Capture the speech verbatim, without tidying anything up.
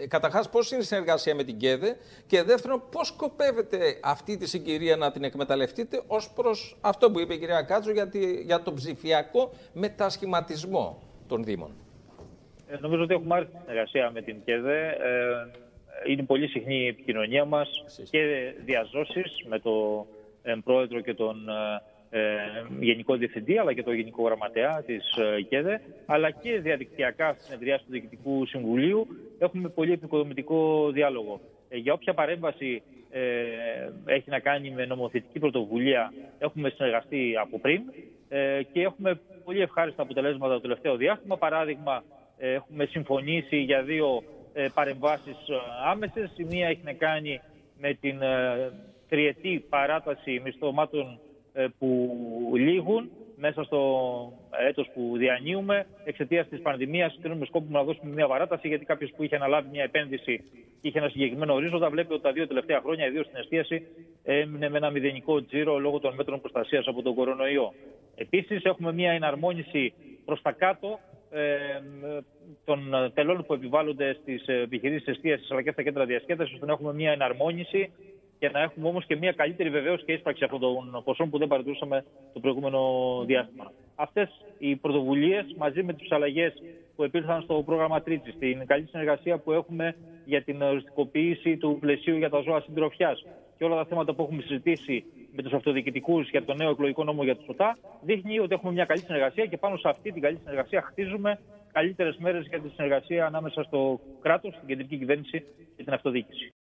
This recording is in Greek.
καταρχάς, πώς είναι η συνεργασία με την ΚΕΔΕ και δεύτερον, πώς σκοπεύετε αυτή τη συγκυρία να την εκμεταλλευτείτε ως προς αυτό που είπε η κυρία Κάτσο για, τη, για τον ψηφιακό μετασχηματισμό των Δήμων. Ε, νομίζω ότι έχουμε άρθει συνεργασία με την ΚΕΔΕ. Ε, είναι πολύ συχνή η επικοινωνία μας και διαζώσεις με τον ε, πρόεδρο και τον ε, γενικό διευθυντή, αλλά και τον γενικό γραμματέα της ε, ΚΕΔΕ, αλλά και διαδικτυακά στη συνεδριάση του Διοικητικού Συμβουλίου έχουμε πολύ επικοδομητικό διάλογο. Ε, για όποια παρέμβαση ε, έχει να κάνει με νομοθετική πρωτοβουλία έχουμε συνεργαστεί από πριν ε, και έχουμε πολύ ευχάριστα αποτελέσματα το τελευταίο διάστημα. Παράδειγμα, ε, έχουμε συμφωνήσει για δύο ε, παρεμβάσεις άμεσες. Η μία έχει να κάνει με την ε, τριετή παράταση μισθωμάτων ε, που λήγουν μέσα στο έτος που διανύουμε. Εξαιτίας της πανδημίας κρίνουμε σκόπο να δώσουμε μια παράταση, γιατί κάποιος που είχε αναλάβει μια επένδυση και είχε ένα συγκεκριμένο ορίζοντα βλέπει ότι τα δύο τελευταία χρόνια, ιδίως στην εστίαση, έμεινε με ένα μηδενικό τζίρο λόγω των μέτρων προστασίας από τον κορονοϊό. Επίσης, έχουμε μια εναρμόνιση προς τα κάτω ε, των τελών που επιβάλλονται στις επιχειρήσεις εστίασης αλλά και στα κέντρα διασκέδασης, ώστε να έχουμε μια εναρμόνιση και να έχουμε όμως και μια καλύτερη βεβαίωση και ίσπραξη αυτών των ποσών που δεν παρατηρούσαμε το προηγούμενο διάστημα. Αυτές οι πρωτοβουλίες, μαζί με τις αλλαγές που επήλθαν στο πρόγραμμα Τρίτσης, την καλή συνεργασία που έχουμε για την οριστικοποίηση του πλαισίου για τα ζώα συντροφιάς και όλα τα θέματα που έχουμε συζητήσει με τους αυτοδιοικητικούς για το νέο εκλογικό νόμο για τους ΟΤΑ, δείχνει ότι έχουμε μια καλή συνεργασία και πάνω σε αυτή την καλή συνεργασία χτίζουμε καλύτερες μέρες για τη συνεργασία ανάμεσα στο κράτος, την κεντρική κυβέρνηση και την αυτοδιοίκηση.